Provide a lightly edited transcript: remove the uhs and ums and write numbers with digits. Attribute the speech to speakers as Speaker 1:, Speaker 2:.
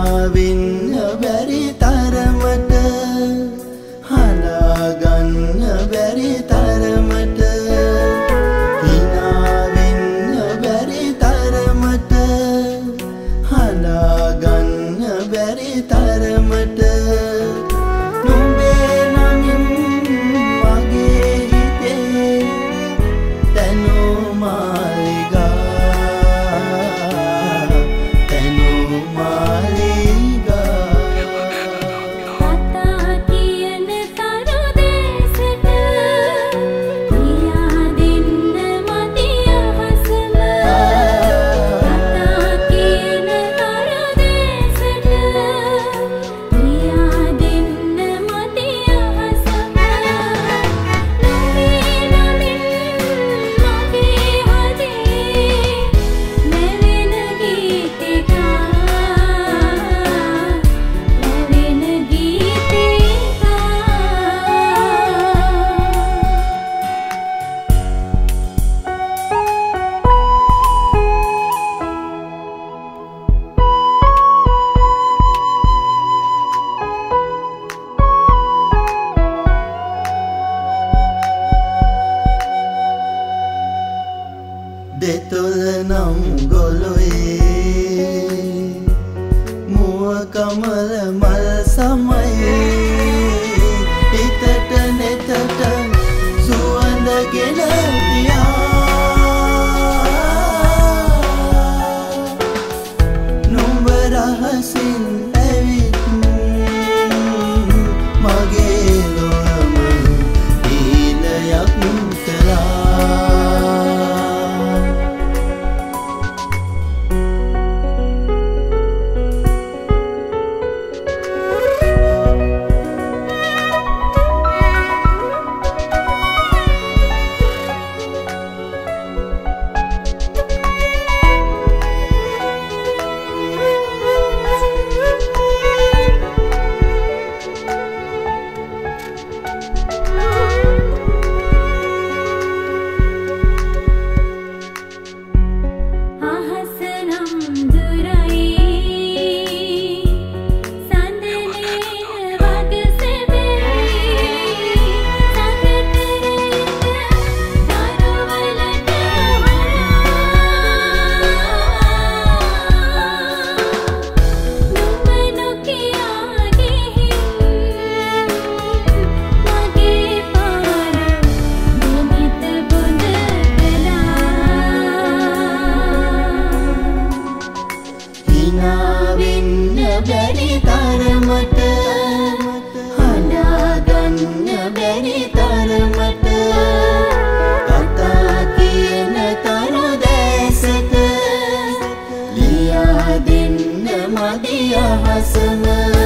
Speaker 1: හිනාවෙන්න බැරි තරමට හඳාගන්න බැරි තරමට හිනාවෙන්න බැරි තරමට හඳාගන්න බැරි තරමට නුඹේ නමින් මගේ හිතේ තැනූ මාලිගා දෙතොල නම් ගොළුවේ මුව කමල මල් සමයේ හිතට නෙතට සුවඳගෙන තියා නුඹ රහසින් ඇවිත් මගේ ලොවම දීලයක් කළා හිනාවෙන්න බැරි තරමට හඳාගන්න බැරි තරමට කතා කියන තරු දැසට ලියා දෙන්න මගේ අහසම